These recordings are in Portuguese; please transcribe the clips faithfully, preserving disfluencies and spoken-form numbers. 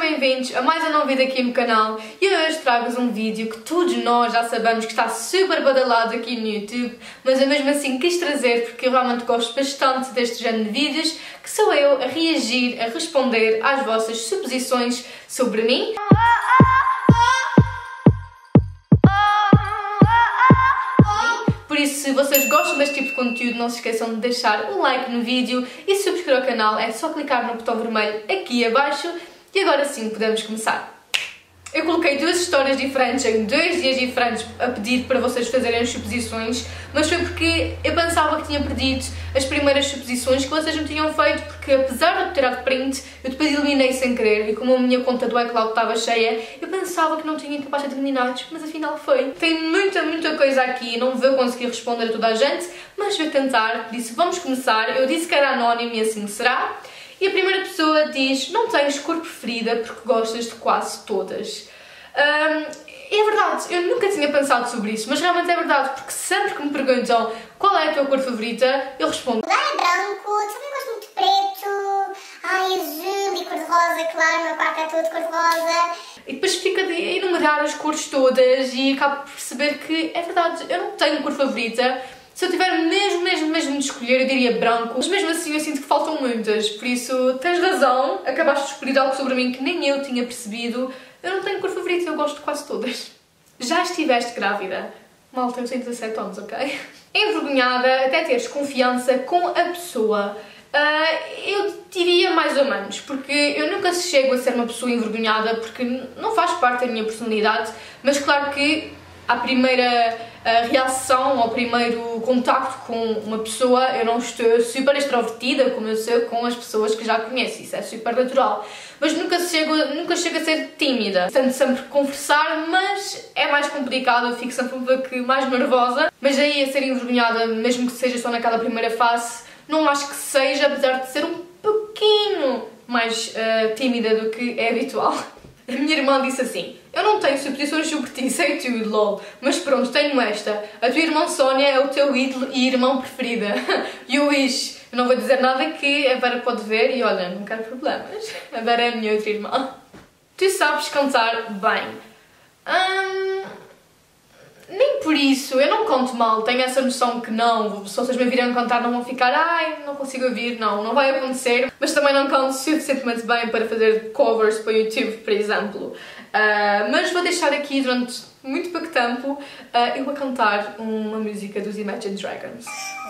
bem-vindos a mais um novo vídeo aqui no canal e eu hoje trago-vos um vídeo que todos nós já sabemos que está super badalado aqui no YouTube, mas eu mesmo assim quis trazer porque eu realmente gosto bastante deste género de vídeos, que sou eu a reagir, a responder às vossas suposições sobre mim. Por isso, se vocês gostam deste tipo de conteúdo, não se esqueçam de deixar um like no vídeo e se subscrever ao canal, é só clicar no botão vermelho aqui abaixo. E agora sim, podemos começar. Eu coloquei duas histórias diferentes em dois dias diferentes a pedir para vocês fazerem as suposições, mas foi porque eu pensava que tinha perdido as primeiras suposições que vocês não tinham feito, porque apesar de eu ter dado print, eu depois eliminei sem querer e como a minha conta do iCloud estava cheia, eu pensava que não tinha capaz de eliminados, mas afinal foi. Tem muita, muita coisa aqui, não vou conseguir responder a toda a gente, mas vou tentar. Disse, vamos começar. Eu disse que era anónimo e assim será. E a primeira pessoa diz, não tens cor preferida porque gostas de quase todas. Um, é verdade, eu nunca tinha pensado sobre isso, mas realmente é verdade, porque sempre que me perguntam qual é a tua cor favorita, eu respondo Lá é branco, também gosto muito de preto, ai azul e cor-de-rosa, claro, o meu quarto é todo cor-de-rosa. E depois fica de enumerar as cores todas e acabo por perceber que é verdade, eu não tenho cor favorita. Se eu tiver mesmo, mesmo, mesmo de escolher, eu diria branco, mas mesmo assim eu sinto que faltam muitas, por isso tens razão, acabaste de descobrir algo sobre mim que nem eu tinha percebido. Eu não tenho cor favorita, eu gosto de quase todas. Já estiveste grávida? Malta, eu tenho dezassete anos, ok? Envergonhada até teres confiança com a pessoa? Uh, eu diria mais ou menos, porque eu nunca chego a ser uma pessoa envergonhada, porque não faz parte da minha personalidade, mas claro que à primeira a reação, ao primeiro contacto com uma pessoa, eu não estou super extrovertida como eu sou com as pessoas que já conheço, isso é super natural. Mas nunca chego, nunca chego a ser tímida. Tento sempre conversar, mas é mais complicado, eu fico sempre um pouco mais nervosa. Mas aí a ser envergonhada, mesmo que seja só naquela primeira fase, não acho que seja, apesar de ser um pouquinho mais uh, tímida do que é habitual. A minha irmã disse assim, eu não tenho suposições sobre ti, sei tudo, lol, mas pronto, tenho esta. A tua irmã Sónia é o teu ídolo e irmã preferida. E eu wish, eu não vou dizer nada que a Vera pode ver e olha, não quero problemas. A Vera é a minha outra irmã. Tu sabes cantar bem. Hum, nem por isso, eu não canto mal, tenho essa noção que não, se vocês me virem cantar não vão ficar, ai, não consigo ouvir, não, não vai acontecer, mas também não canto suficientemente bem para fazer covers para o YouTube, por exemplo. Uh, mas vou deixar aqui durante muito pouco tempo uh, eu a cantar uma música dos Imagine Dragons.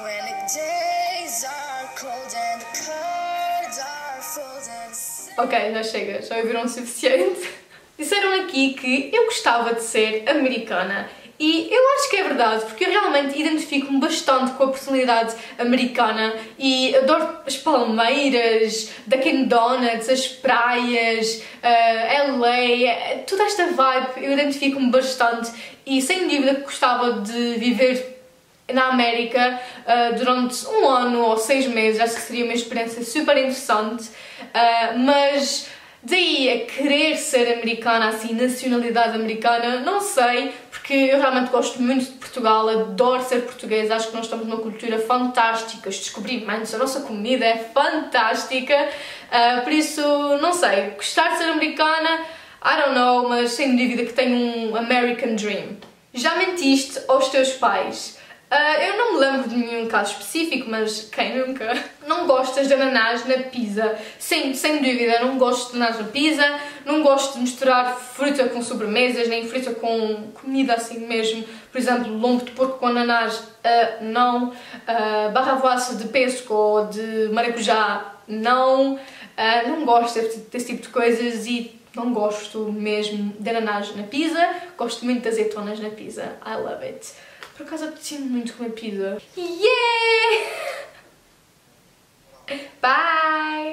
Ok, já chega, já ouviram o suficiente. Disseram aqui que eu gostava de ser americana. E eu acho que é verdade, porque eu realmente identifico-me bastante com a personalidade americana e adoro as palmeiras, Dunkin' Donuts, as praias, uh, L A, toda esta vibe eu identifico-me bastante e sem dúvida que gostava de viver na América uh, durante um ano ou seis meses, acho que seria uma experiência super interessante, uh, mas daí a querer ser americana, assim, nacionalidade americana, não sei, porque eu realmente gosto muito de Portugal, adoro ser portuguesa, acho que nós estamos numa cultura fantástica, os descobrimentos, a nossa comida é fantástica, uh, por isso, não sei, gostar de ser americana, I don't know, mas sem dúvida que tenho um American Dream. Já mentiste aos teus pais? Uh, eu não me lembro de nenhum caso específico, mas quem nunca? Não gostas de ananás na pizza? Sim, sem dúvida, não gosto de ananás na pizza, não gosto de misturar fruta com sobremesas, nem fruta com comida assim mesmo. Por exemplo, lombo de porco com ananás, uh, não. Uh, barra voassa de pêssego ou de maracujá, não. Uh, não gosto desse, desse tipo de coisas e não gosto mesmo de ananás na pizza. Gosto muito de azeitonas na pizza, I love it. Por acaso eu preciso muito comer pizza. Yeah! Bye!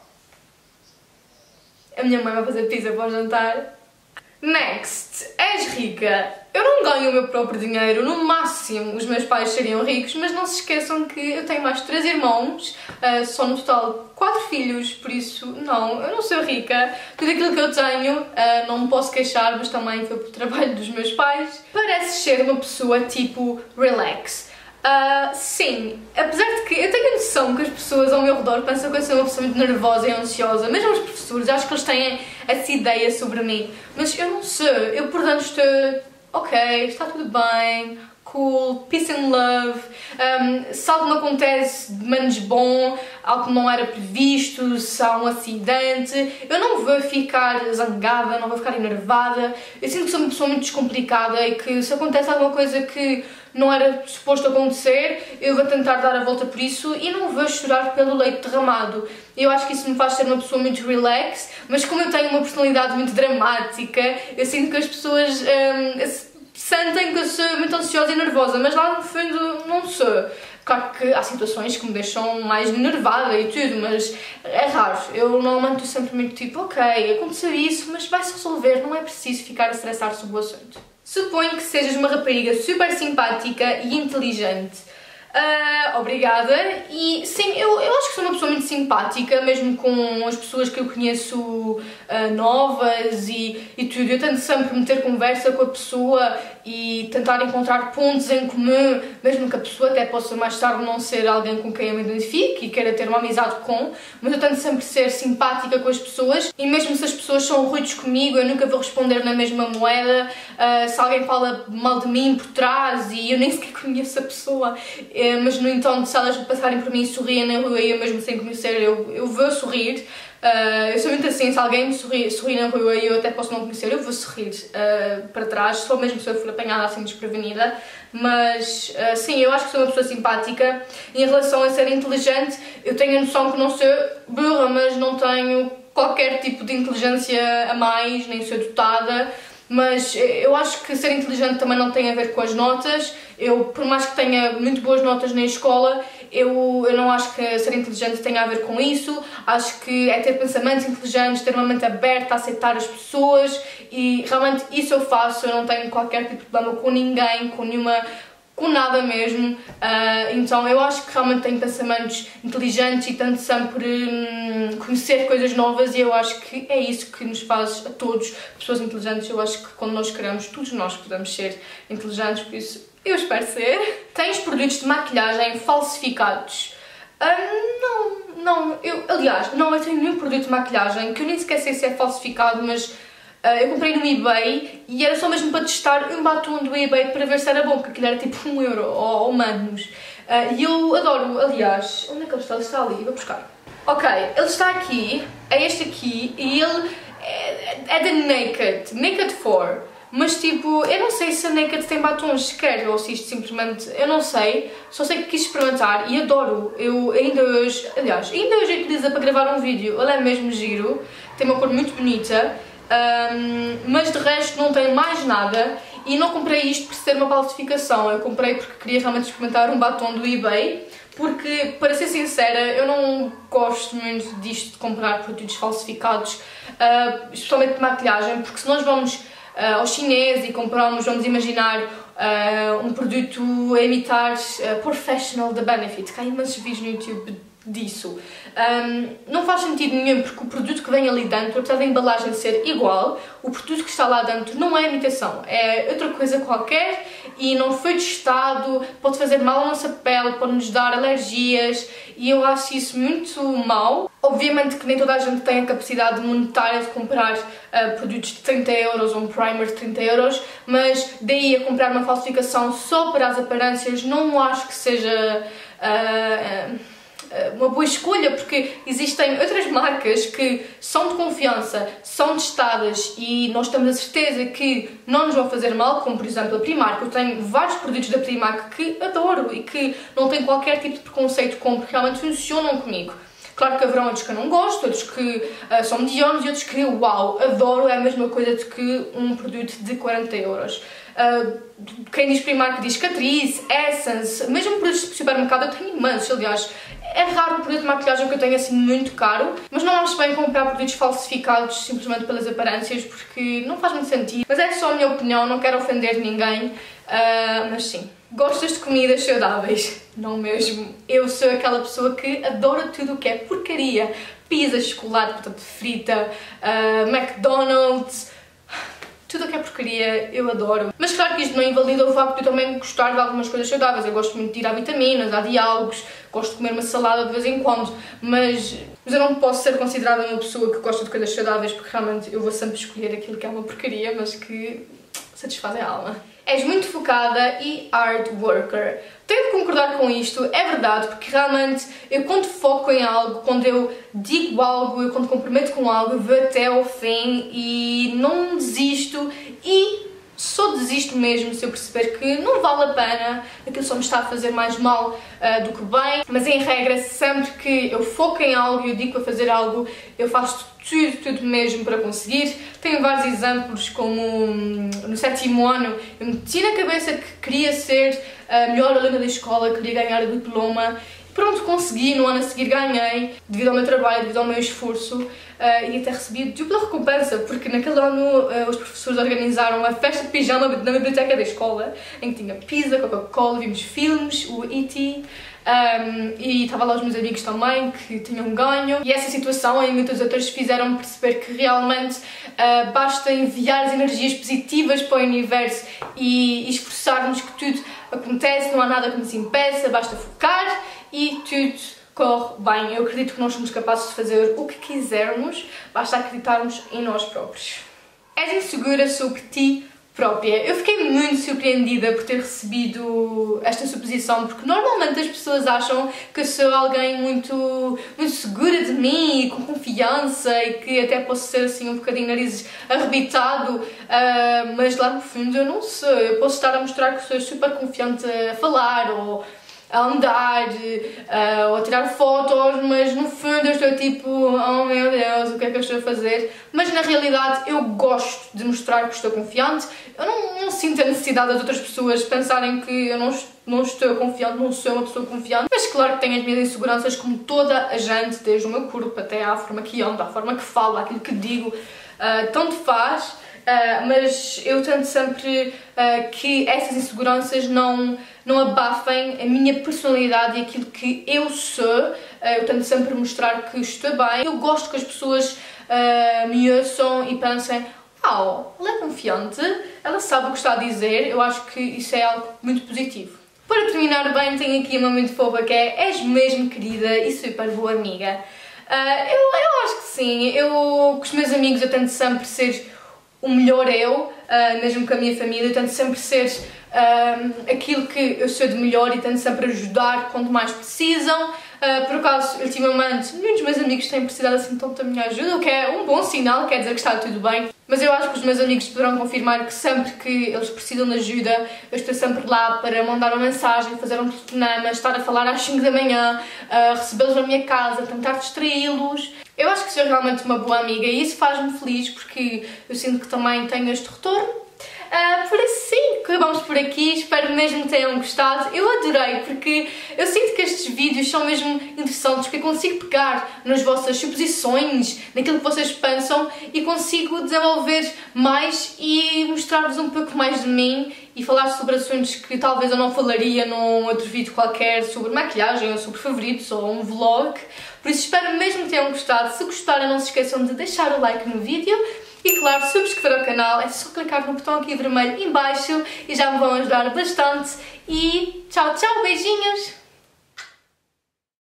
A minha mãe vai fazer pizza para o jantar. Next! És rica? Eu não ganho o meu próprio dinheiro, no máximo os meus pais seriam ricos, mas não se esqueçam que eu tenho mais três irmãos, uh, só no total quatro filhos, por isso não, eu não sou rica. Tudo aquilo que eu tenho, uh, não me posso queixar, mas também foi pelo trabalho dos meus pais. Pareces ser uma pessoa tipo relax. Uh, sim, apesar de que eu tenho a noção que as pessoas ao meu redor pensam que eu sou uma pessoa muito nervosa e ansiosa, mesmo os professores, acho que eles têm essa ideia sobre mim, mas eu não sei, eu por dentro estou, ok, está tudo bem, cool, peace and love, um, se algo me acontece de menos bom, algo que não era previsto, se há um acidente, eu não vou ficar zangada, não vou ficar enervada, eu sinto que sou uma pessoa muito descomplicada e que se acontece alguma coisa que não era suposto acontecer, eu vou tentar dar a volta por isso e não vou chorar pelo leite derramado. Eu acho que isso me faz ser uma pessoa muito relax, mas como eu tenho uma personalidade muito dramática, eu sinto que as pessoas um, sentem que eu sou muito ansiosa e nervosa, mas lá no fundo não sou. Claro que há situações que me deixam mais enervada e tudo, mas é raro. Eu normalmente estou sempre muito tipo, ok, aconteceu isso, mas vai-se resolver, não é preciso ficar a estressar sobre o assunto. Suponho que sejas uma rapariga super simpática e inteligente. Uh, obrigada. E sim, eu, eu acho que sou uma pessoa muito simpática, mesmo com as pessoas que eu conheço uh, novas e, e tudo. Eu tento sempre meter conversa com a pessoa e tentar encontrar pontos em comum, mesmo que a pessoa até possa mais tarde não ser alguém com quem eu me identifique e queira ter uma amizade com, mas eu tento sempre ser simpática com as pessoas e mesmo se as pessoas são rudes comigo, eu nunca vou responder na mesma moeda. Uh, se alguém fala mal de mim por trás e eu nem sequer conheço a pessoa, mas no entanto, se elas passarem por mim e sorriem na rua e eu mesmo sem conhecer, eu, eu vou sorrir. Uh, eu sou muito assim, se alguém me sorrir, sorrir na rua e eu até posso não conhecer, eu vou sorrir uh, para trás, só mesmo se eu for apanhada assim desprevenida. Mas uh, sim, eu acho que sou uma pessoa simpática. Em relação a ser inteligente, eu tenho a noção que não sou burra, mas não tenho qualquer tipo de inteligência a mais, nem sou dotada. Mas eu acho que ser inteligente também não tem a ver com as notas. Eu, por mais que tenha muito boas notas na escola, eu, eu não acho que ser inteligente tenha a ver com isso. Acho que é ter pensamentos inteligentes, ter uma mente aberta, aceitar as pessoas e realmente isso eu faço. Eu não tenho qualquer tipo de problema com ninguém, com nenhuma... com nada mesmo, uh, então eu acho que realmente tenho pensamentos inteligentes e tento sempre hum, conhecer coisas novas e eu acho que é isso que nos faz a todos pessoas inteligentes. Eu acho que quando nós queremos, todos nós podemos ser inteligentes, por isso eu espero ser. Tens produtos de maquilhagem falsificados? Uh, não, não, eu, aliás, não, eu tenho nenhum produto de maquilhagem que eu nem sequer sei se é falsificado, mas Uh, eu comprei no eBay e era só mesmo para testar um batom do eBay para ver se era bom, porque aquilo era tipo um euro ou, ou menos. Uh, e eu adoro, aliás, onde é que ele está? Ele está ali, vou buscar. Ok, ele está aqui, é este aqui, e ele é, é da Naked, Naked four. Mas tipo, eu não sei se a Naked tem batons sequer ou se isto simplesmente, eu não sei, só sei que quis experimentar e adoro. Eu ainda hoje, aliás, ainda hoje utilizo para gravar um vídeo, ele é mesmo giro, tem uma cor muito bonita. Um, mas de resto não tenho mais nada e não comprei isto por ser uma falsificação, eu comprei porque queria realmente experimentar um batom do eBay, porque, para ser sincera, eu não gosto muito disto de comprar produtos falsificados, uh, especialmente de maquilhagem, porque se nós vamos uh, ao chinês e compramos, vamos imaginar, uh, um produto a imitar uh, Professional da Benefit, que há imensos vídeos no YouTube disso. Um, não faz sentido nenhum porque o produto que vem ali dentro, apesar da embalagem ser igual, o produto que está lá dentro não é imitação, é outra coisa qualquer e não foi testado, pode fazer mal à nossa pele, pode nos dar alergias e eu acho isso muito mau. Obviamente que nem toda a gente tem a capacidade monetária de comprar uh, produtos de trinta euros ou um primer de trinta euros, mas daí a comprar uma falsificação só para as aparências não acho que seja Uh, uh, uma boa escolha, porque existem outras marcas que são de confiança, são testadas e nós temos a certeza que não nos vão fazer mal, como por exemplo a Primark. Eu tenho vários produtos da Primark que adoro e que não tenho qualquer tipo de preconceito com, porque realmente funcionam comigo. Claro que haverão outros que eu não gosto, outros que uh, são medianos e outros que, uau, adoro, é a mesma coisa do que um produto de quarenta euros. Uh, quem diz Primark diz Catrice, Essence, mesmo produtos de supermercado eu tenho imensos, aliás. É raro o produto de maquilhagem que eu tenho assim muito caro, mas não acho bem comprar produtos falsificados simplesmente pelas aparências, porque não faz muito sentido. Mas é só a minha opinião, não quero ofender ninguém, uh, mas sim. Gostas de comidas saudáveis? Não mesmo. Eu sou aquela pessoa que adora tudo o que é porcaria. Pizza, chocolate, batata frita, uh, McDonald's... Tudo o que é porcaria eu adoro. Mas claro que isto não invalida o facto de eu também gostar de algumas coisas saudáveis. Eu gosto muito de ir a vitaminas, a diálogos, gosto de comer uma salada de vez em quando, mas, mas eu não posso ser considerada uma pessoa que gosta de coisas saudáveis, porque realmente eu vou sempre escolher aquilo que é uma porcaria, mas que satisfaz a alma. És muito focada e hard worker. Tenho de concordar com isto, é verdade, porque realmente eu quando foco em algo, quando eu digo algo, eu quando comprometo com algo, eu vou até ao fim e não desisto e só desisto mesmo se eu perceber que não vale a pena, aquilo só me está a fazer mais mal uh, do que bem, mas em regra, sempre que eu foco em algo e eu digo para fazer algo, eu faço tudo, tudo mesmo para conseguir. Tenho vários exemplos, como hum, no sétimo ano eu meti na cabeça que queria ser a melhor aluna da escola, queria ganhar o diploma. Pronto, consegui, no ano a seguir ganhei, devido ao meu trabalho, devido ao meu esforço, uh, e até recebi dupla recompensa, porque naquele ano uh, os professores organizaram uma festa de pijama na biblioteca da escola, em que tinha pizza, Coca-Cola, vimos filmes, o E T, um, e estava lá os meus amigos também, que tinham ganho, e essa situação e muitas outras fizeram-me perceber que realmente uh, basta enviar as energias positivas para o universo e esforçarmos que tudo acontece, não há nada que nos impeça, basta focar e tudo corre bem. Eu acredito que nós somos capazes de fazer o que quisermos, basta acreditarmos em nós próprios. És insegura sobre ti própria. Eu fiquei muito surpreendida por ter recebido esta suposição, porque normalmente as pessoas acham que eu sou alguém muito, muito segura de mim e com confiança e que até posso ser assim um bocadinho nariz arrebitado, uh, mas lá no fundo eu não sou. Eu posso estar a mostrar que sou super confiante a falar ou a andar, uh, ou a tirar fotos, mas no fundo eu estou tipo, oh meu Deus, o que é que eu estou a fazer? Mas na realidade eu gosto de mostrar que estou confiante, eu não, não sinto a necessidade das outras pessoas pensarem que eu não, não estou confiante, não sou uma pessoa confiante, mas claro que tenho as minhas inseguranças como toda a gente, desde o meu corpo até à forma que ando, à forma que falo, aquilo que digo, uh, tanto faz. Uh, mas eu tento sempre uh, que essas inseguranças não, não abafem a minha personalidade e aquilo que eu sou. Uh, eu tento sempre mostrar que estou bem. Eu gosto que as pessoas uh, me ouçam e pensem: uau, ela é confiante, ela sabe o que está a dizer. Eu acho que isso é algo muito positivo. Para terminar bem, tenho aqui uma muito fofa que é: és mesmo querida e super boa amiga. Uh, eu, eu acho que sim. Eu, com os meus amigos, eu tento sempre ser o melhor eu, uh, mesmo com a minha família, eu tento sempre ser uh, aquilo que eu sou de melhor e tento sempre ajudar quanto mais precisam. Uh, por acaso, ultimamente, nenhum dos meus amigos tem precisado assim tanto da minha ajuda, o que é um bom sinal, quer dizer que está tudo bem. Mas eu acho que os meus amigos poderão confirmar que sempre que eles precisam de ajuda, eu estou sempre lá para mandar uma mensagem, fazer um telefonema, estar a falar às cinco da manhã, uh, recebê-los na minha casa, tentar distraí-los. Eu acho que sou realmente uma boa amiga e isso faz-me feliz porque eu sinto que também tenho este retorno. Uh, por isso sim, acabamos por aqui, espero mesmo que tenham gostado. Eu adorei porque eu sinto que estes vídeos são mesmo interessantes, porque eu consigo pegar nas vossas suposições, naquilo que vocês pensam e consigo desenvolver mais e mostrar-vos um pouco mais de mim e falar sobre assuntos que talvez eu não falaria num outro vídeo qualquer, sobre maquilhagem ou sobre favoritos ou um vlog. Por isso espero mesmo que tenham gostado. Se gostarem, não se esqueçam de deixar o like no vídeo. E claro, subscrever ao canal, é só clicar no botão aqui vermelho em baixo e já me vão ajudar bastante. E tchau, tchau, beijinhos!